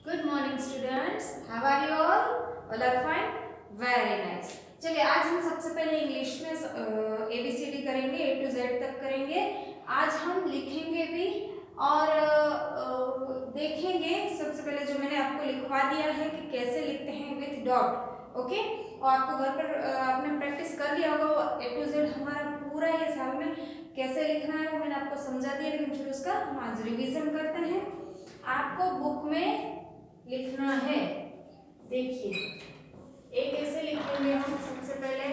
Good morning students. How are you all? All are fine? Very nice. चलिए आज हम सबसे पहले इंग्लिश में ABCD करेंगे, A to Z तक करेंगे। आज हम लिखेंगे भी और देखेंगे। सबसे पहले जो मैंने आपको लिखवा दिया है कि कैसे लिखते हैं विथ डॉट, ओके। और आपको घर पर आपने प्रैक्टिस कर लिया होगा। वो A to Z हमारा पूरा ये साल में कैसे लिखना है वो मैंने आपको समझा दिया, लेकिन फिर उसका हम आज रिविजन करते हैं। आपको बुक में लिखना है। देखिए एक कैसे लिखेंगे हम। सबसे पहले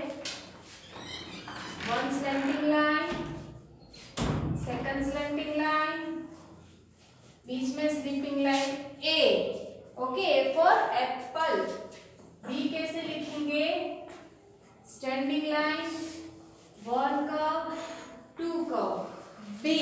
one slanting line, second slanting line, बीच में sleeping line A, okay. A for apple. B कैसे लिखेंगे, standing line, one curve, two curve B.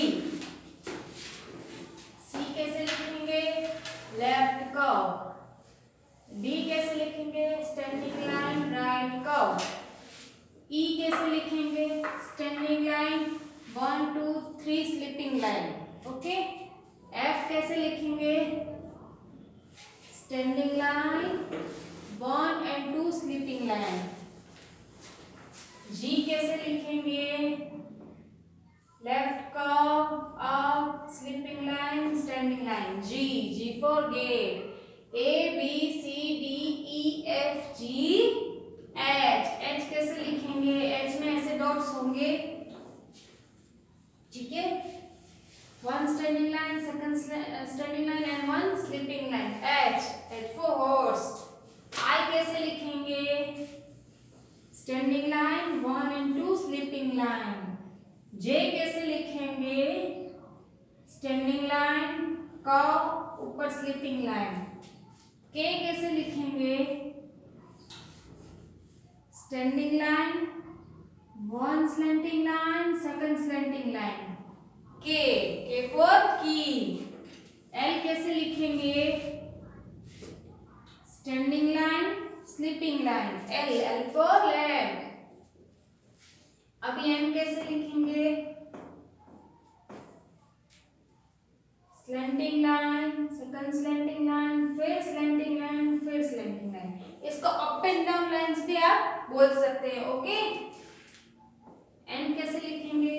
C कैसे लिखेंगे, लेफ्ट कर्व। डी कैसे लिखेंगे, standing line, right curve. E कैसे लिखेंगे, standing line, 1 2 3 sleeping line, okay. F कैसे लिखेंगे, standing line, 1 and 2 sleeping line. G कैसे लिखेंगे, left curve, up, sleeping line, standing line. G for gate. A B C D E F G H। H कैसे लिखेंगे, H में ऐसे dots होंगे, ठीक है। One standing line, second standing line and one sleeping line. H for horse. I कैसे लिखेंगे, standing line, 1 and 2 sleeping line. J कैसे लिखेंगे, स्टैंडिंग लाइन, कर्व, ऊपर स्लीपिंग लाइन। K कैसे लिखेंगे, standing line, 1 slanting line, second slanting line. K for key. L कैसे लिखेंगे, standing line, sleeping line, L for lamp. अभी M कैसे लिखेंगे, slanting line, second slanting line, फिर स्लैंटिंग लाइन, फिर स्लैंटिंग लाइन। इसको अप एंड डाउन लाइंस भी आप बोल सकते हैं, ओके। एन कैसे लिखेंगे,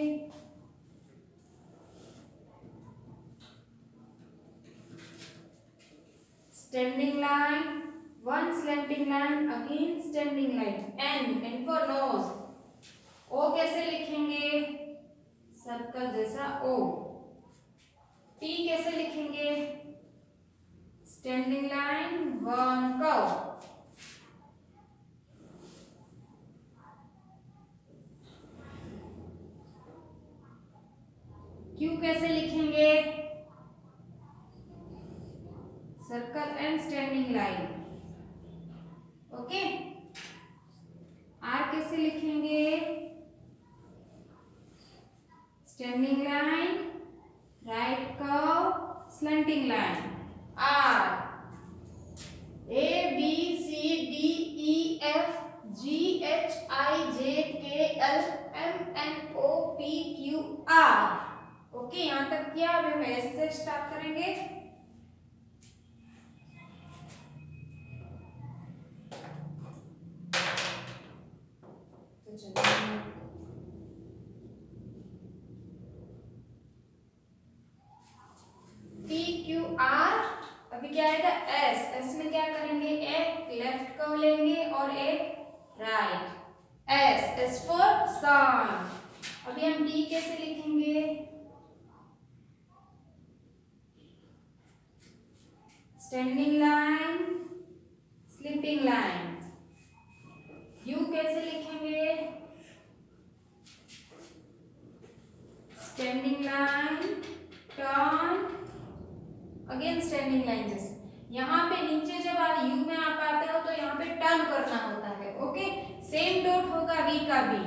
standing line, 1 slanting line, again standing line. N for nose. O कैसे लिखेंगे, सर्कल जैसा ओ। टी कैसे लिखेंगे, स्टैंडिंग लाइन, 1 कर्व। क्यू कैसे लिखेंगे, circle and standing line, okay. R कैसे लिखेंगे, standing line, right curve, slanting line. R. A B C D E F G H I J K L M N O P Q R, okay. यहां तक किया। अब हम S से start करेंगे। तो चलिए P Q R। अभी क्या आएगा, एस। एस में क्या करेंगे, एक लेफ्ट कर्व लेंगे और एक राइट। एस फॉर सन। अभी हम टी कैसे लिखेंगे, standing line, sleeping line. U कैसे लिखेंगे, standing line, turn, again standing line. जैसे यहाँ पे नीचे जब आप यू में आप आते हो तो यहाँ पे टर्न करना होता है, ओके। सेम डॉट होगा वी का भी,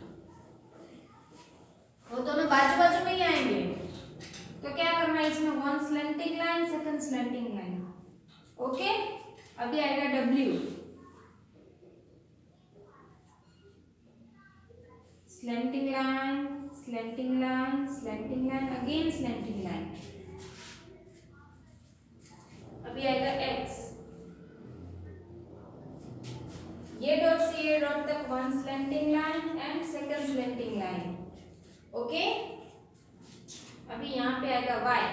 वो दोनों बाजू बाजू में ही आएंगे। तो क्या करना है इसमें, 1 slanting line, second slanting line, okay. अभी आएगा W, slanting line, slanting line, slanting line, again slanting line. अभी आएगा एक्स, अभी यहाँ पे आएगा Y.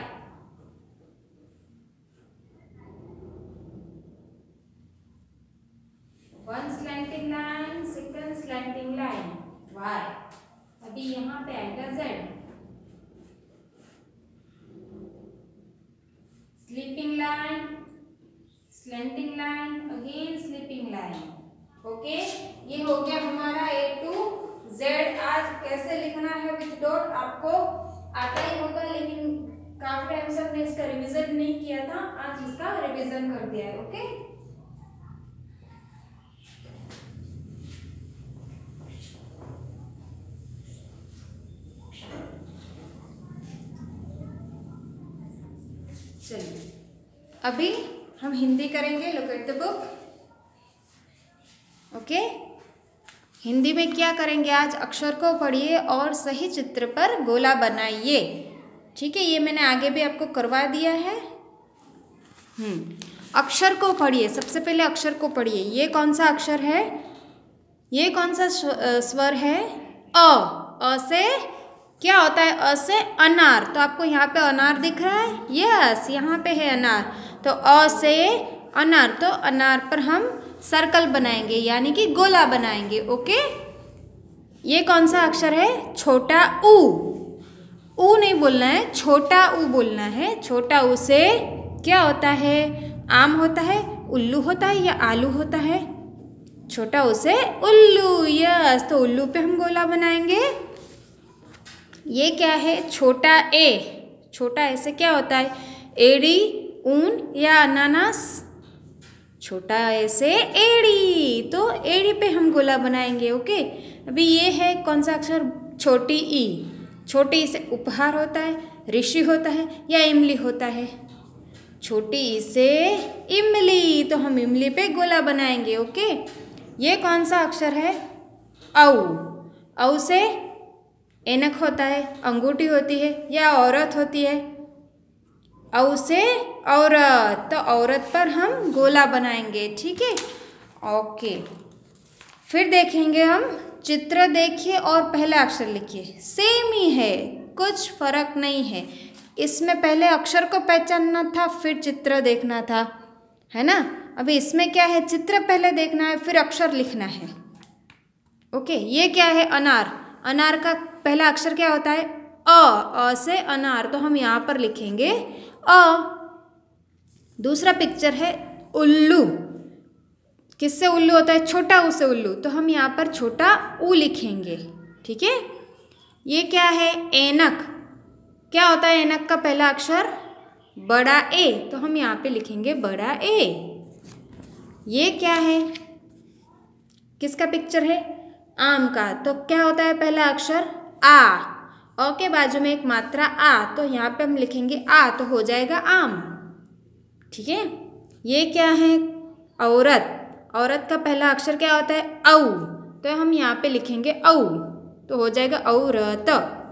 One slanting line, second slanting line, Y. अभी यहाँ पे आएगा Z. Sleeping line, slanting line, again sleeping line. Okay, ये हो गया हमारा A to Z। आज कैसे लिखना है विद डॉट आपको आता ही होगा, लेकिन काफी टाइम से हमने इसका रिवीजन नहीं किया था, आज इसका रिवीजन कर दिया है। ओके, चलिए अभी हम हिंदी करेंगे। Look at the book. Okay, Hindi में क्या करेंगे आज? अक्षर को पढ़िए और सही चित्र पर गोला बनाइए। ठीक है, ये मैंने आगे भी आपको करवा दिया है। अक्षर को पढ़िए, सबसे पहले अक्षर को पढ़िए। ये कौन सा अक्षर है? ये कौन सा स्वर है? अ से क्या होता है? अ से अनार। तो आपको यहाँ पे अनार दिख रहा है? यस, यहाँ पे है अनार। तो अ से अनार, तो अनार पर हम सर्कल बनाएंगे, यानी कि गोला बनाएंगे। ओके, ये कौन सा अक्षर है? छोटा ऊ। ऊ नहीं बोलना है, छोटा ऊ बोलना है। छोटा ऊ से क्या होता है? आम होता है, उल्लू होता है या आलू होता है? छोटा ऊ से उल्लू। यस, तो उल्लू पे हम गोला बनाएंगे। ये क्या है? छोटा ए। छोटा ए से क्या होता है? एड़ी, ऊन या अनानास? छोटा ए से एड़ी, तो एड़ी पे हम गोला बनाएंगे। ओके, अभी ये है कौन सा अक्षर? छोटी ई। छोटी ई से उपहार होता है, ऋषि होता है या इमली होता है? छोटी ई से इमली, तो हम इमली पे गोला बनाएंगे। ओके, ये कौन सा अक्षर है? औ। औ से ऐनक होता है, अंगूठी होती है या औरत होती है? औ से औरत, तो औरत पर हम गोला बनाएंगे। ठीक है, ओके। फिर देखेंगे हम चित्र। देखिए और पहला अक्षर लिखिए। सेम ही है, कुछ फर्क नहीं है। इसमें पहले अक्षर को पहचानना था, फिर चित्र देखना था, है ना? अभी इसमें क्या है? चित्र पहले देखना है, फिर अक्षर लिखना है। ओके, ये क्या है? अनार। अनार का पहला अक्षर क्या होता है? अ से अनार, तो हम यहाँ पर लिखेंगे अ। दूसरा पिक्चर है उल्लू। किससे उल्लू होता है? छोटा ऊ से उल्लू, तो हम यहाँ पर छोटा ऊ लिखेंगे। ठीक है, ये क्या है? ऐनक। क्या होता है ऐनक का पहला अक्षर? बड़ा ए, तो हम यहाँ पे लिखेंगे बड़ा ए। ये क्या है? किसका पिक्चर है? आम का, तो क्या होता है पहला अक्षर? आ। अ के बाजू में एक मात्रा आ, तो यहाँ पे हम लिखेंगे आ, तो हो जाएगा आम। ठीक है, ये क्या है? औरत। औरत का पहला अक्षर क्या होता है? औ, तो हम यहाँ पे लिखेंगे औ, तो हो जाएगा औरत।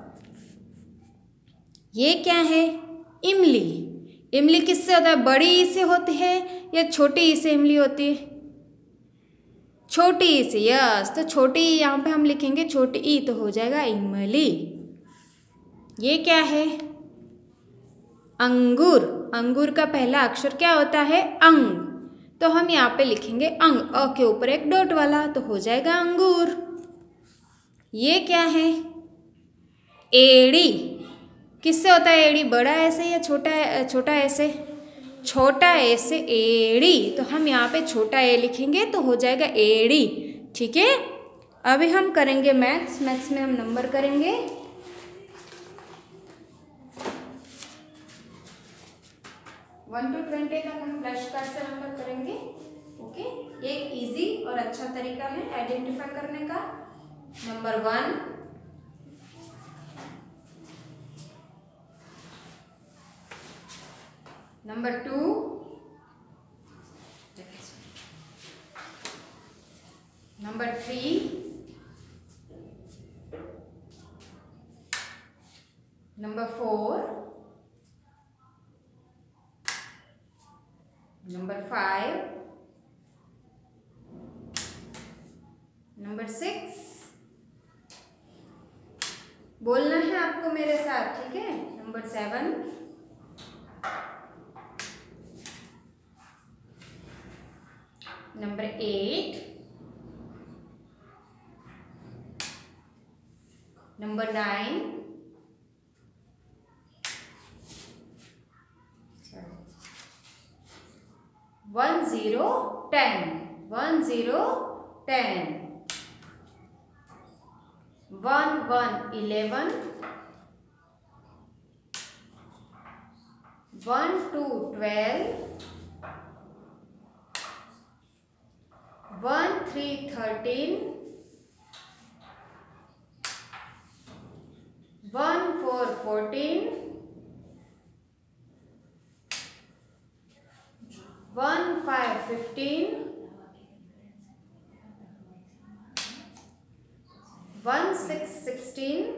ये क्या है? इमली। इमली किससे होता है? बड़ी ई से होती है या छोटी ई से इमली होती है? छोटी ई से। यस, तो छोटी ई यहाँ पे हम लिखेंगे छोटी ई, तो हो जाएगा इमली। ये क्या है? अंगूर। अंगूर का पहला अक्षर क्या होता है? अंग, तो हम यहाँ पे लिखेंगे अंग। अ के ऊपर एक डॉट वाला, तो हो जाएगा अंगूर। ये क्या है? एड़ी। किससे होता है एड़ी? बड़ा ऐसे या छोटा ऐसे? छोटा ए से एड़ी, तो हम यहाँ पे छोटा ए लिखेंगे, तो हो जाएगा एड़ी। ठीक है, अभी हम करेंगे मैथ्स। मैथ्स में हम नंबर करेंगे। वन टू 20 तक हम फ्लैश कार्ड से नंबर करेंगे। ओके, एक इजी और अच्छा तरीका है आइडेंटिफाई करने का। Number 1, number 2, number 3, number 4, number 5, number 6। बोलना है आपको मेरे साथ, ठीक है? नंबर नंबर 7, नंबर 8, नंबर 9, 1 0 10, 1 0 10, 1 1 11, 1 2 12, 1 3 13, 1 4 14, 1 5 15, 1 6 16,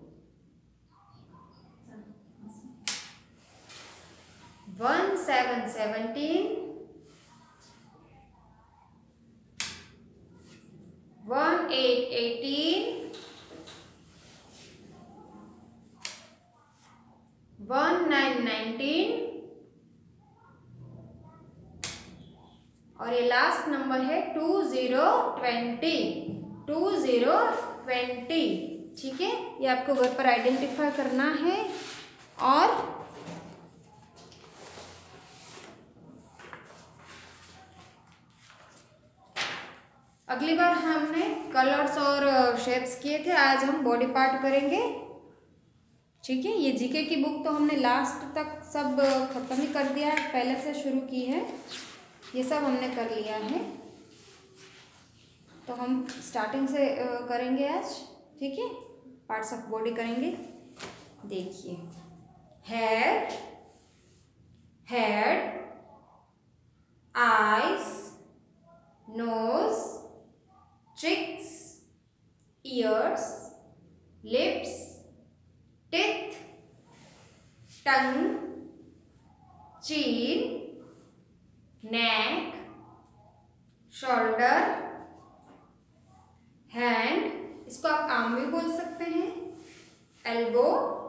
1 7 17, 1 8 18, 1 9 19, और ये लास्ट नंबर है 2 0 20, 2 0 20। ठीक है, ये आपको घर पर आइडेंटिफाई करना है। और अगली बार हमने कलर्स और शेप्स किए थे, आज हम बॉडी पार्ट करेंगे। ठीक है, ये जीके की बुक तो हमने लास्ट तक सब खत्म ही कर दिया है, पहले से शुरू की है, ये सब हमने कर लिया है। तो हम स्टार्टिंग से करेंगे आज। ठीक है, पार्ट्स ऑफ बॉडी करेंगे। देखिए, head, head, eyes, nose, cheeks, ears, lips, teeth, tongue, chin, neck, shoulder, hand, इसको आप आर्म भी बोल सकते हैं, elbow,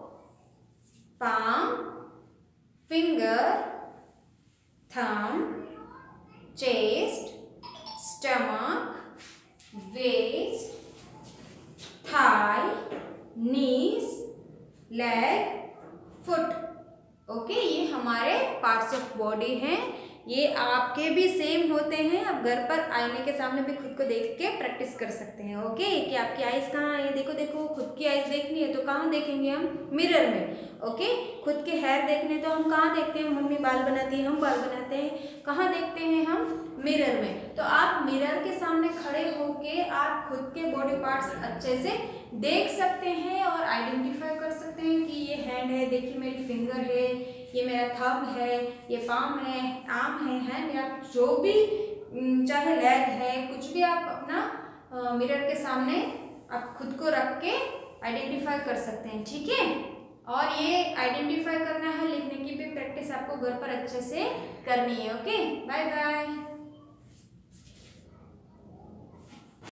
palm, finger, thumb, chest, stomach, waist, thigh, knees, leg, foot. Okay, ये हमारे पार्ट्स ऑफ बॉडी हैं। ये आपके भी सेम होते हैं। आप घर पर आईने के सामने भी खुद को देख के प्रैक्टिस कर सकते हैं। ओके, कि आपकी आईज कहाँ है, देखो देखो, खुद की आईज देखनी है तो कहाँ देखेंगे हम, मिरर में। ओके, खुद के हेयर देखने तो हम कहाँ देखते हैं, मम्मी बाल बनाती है, हम बाल बनाते हैं, कहाँ देखते हैं हम, मिरर में। तो आप मिरर के सामने खड़े होके आप खुद के बॉडी पार्ट्स अच्छे से देख सकते हैं और आइडेंटिफाई कर सकते हैं कि ये हैंड है, देखिए मेरी फिंगर है, ये मेरा थंब है, ये पाम है, आर्म है, हैंड, या जो भी चाहे लेग है, कुछ भी आप अपना मिरर के सामने आप खुद को रख के आइडेंटिफाई कर सकते हैं। ठीक है, और ये आइडेंटिफाई करना है, लिखने की भी प्रैक्टिस आपको घर पर अच्छे से करनी है। Okay, bye bye.